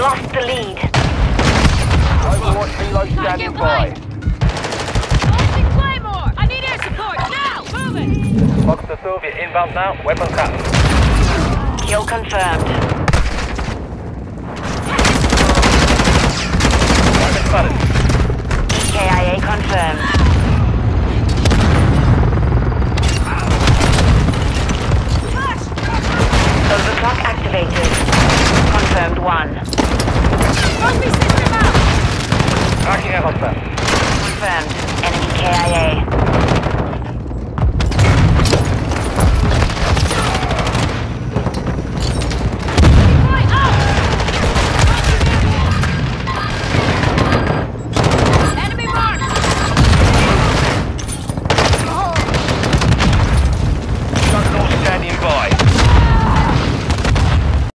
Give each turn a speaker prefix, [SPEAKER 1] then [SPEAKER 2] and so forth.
[SPEAKER 1] lost the lead.
[SPEAKER 2] Overwatch reload standing by.
[SPEAKER 3] Launching Claymore! I need air support, now! Moving!
[SPEAKER 2] Fox to Soviet inbound now, weapons cut.
[SPEAKER 1] Kill confirmed.
[SPEAKER 2] Target spotted.
[SPEAKER 1] KIA confirmed. Overclock activated. Confirmed 1.
[SPEAKER 3] Trophy system out!
[SPEAKER 2] Tracking a hostile.
[SPEAKER 1] Confirmed. Enemy KIA.